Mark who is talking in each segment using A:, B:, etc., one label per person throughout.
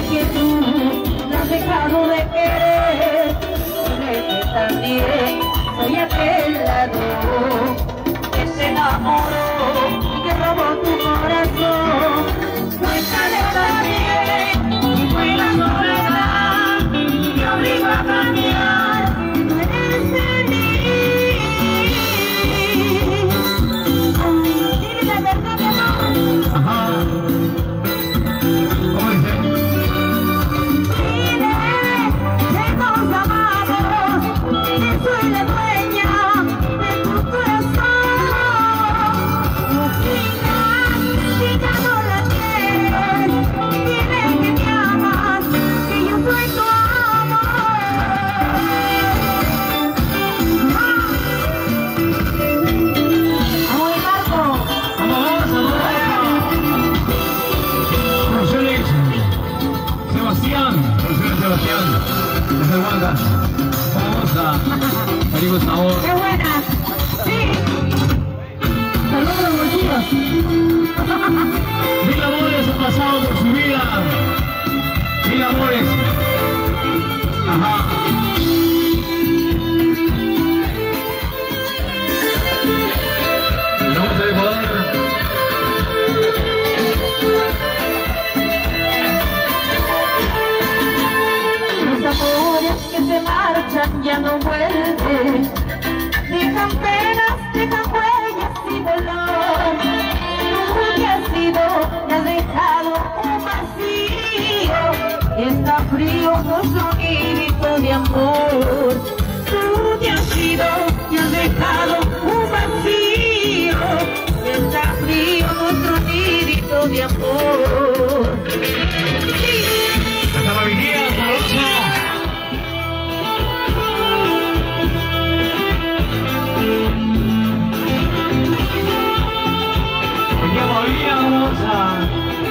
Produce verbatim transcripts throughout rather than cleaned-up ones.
A: que tú me has dejado de querer. Sé que también soy aquel ladrón que se enamoró y que robó tu corazón. Cuéntale también si fue la soledad y me obligó a cambiar. No eres feliz. Dile la verdad, mi amor.
B: Ajá. ¿Cómo dice?
A: Dile que nos amamos, que soy la dueña de tu corazón. Lucina, si ya no la quieres, dile que me amas, que yo soy tu amor. Amor Marco.
B: Vamos, vamos, Profesores Sebastián, profesor Sebastián, desde Huanca. Vamos a pedir un sabor.
A: ¡Qué buena! ¡Sí! ¡Saludos, bolsillos!
B: Mil amores han pasado por su vida. Mil amores. Ajá. Vamos a Ecuador.
A: Los amores que se marchan ya no vuelven. Dejan penas, dejan huellas y dolor. Tú que has sido, me has dejado un vacío. Está frío nuestro grito de amor. Tú que has sido, me has dejado un vacío. Está frío nuestro grito de amor.
B: Hasta la vigía, sabrosa. Vigía todavía, sabrosa.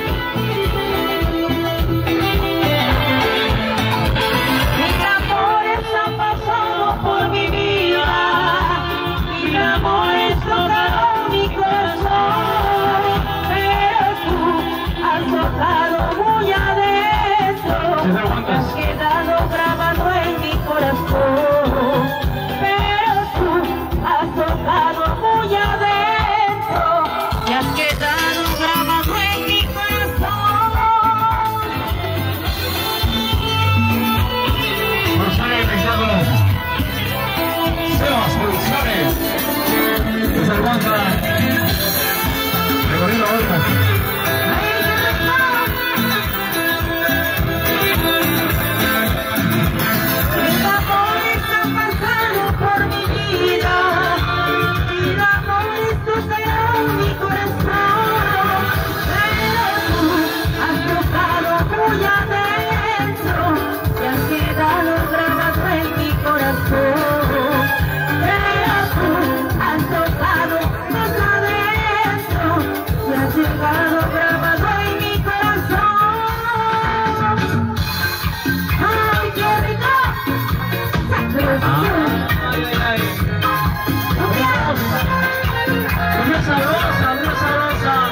A: Mil amores han pasado por mi vida, mil amores tocaron mi corazón, pero tú has tocado muy adentro, te has quedado grabado en mi corazón, pero tú has tocado muy adentro, te has quedado grabado en mi corazón.
B: Rosario Espectáculos. Sebas Producciones. Desde el Huanca. Recorriendo Huanca.
A: Mil amores han pasado por mi vida, mil amores tocaron mi corazón, pero tú has tocado muy adentro, te has quedado grabado en mi corazón, pero tú has tocado más adentro, te has quedado grabado en mi corazón. ¡Ay, qué rico!
B: Ay, ay, ay. Una sabrosa, una sabrosa.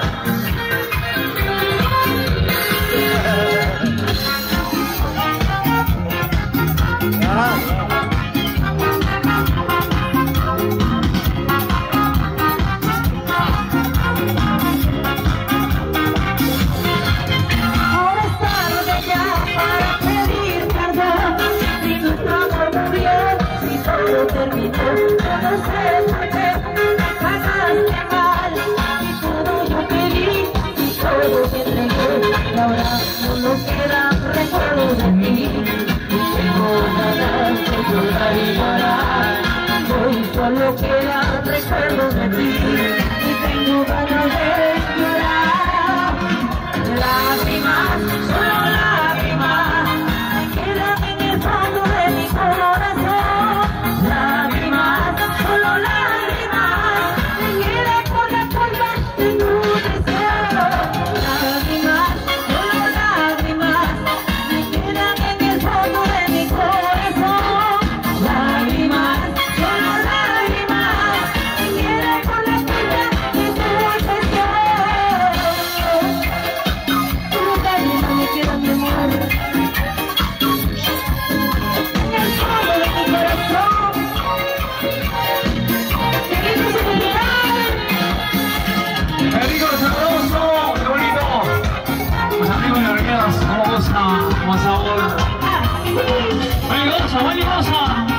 A: Ahora es tarde ya para pedir perdón. Si nuestro amor murió, si todo terminó, yo no sé por qué me pagaste mal. Si todo yo pedí, si todo te entregué, y ahora solo quedan recuerdos de ti. Y tengo ganas de llorar y llorar. Hoy solo quedan recuerdos de ti. Y tengo ganas de llorar. Lágrimas, solo lágrimas, me quedan en el fondo de mi corazón. Lágrimas, solo lágrimas, me quedan con la culpa de tu deseo. Lágrimas, solo lágrimas, me quedan en el fondo de mi corazón. Lágrimas, solo lágrimas, me quedan con la culpa de tu deseo. Tu lágrima me queda en mi
B: más, como goza, más sabor. ¡Vale, goza, vale, goza!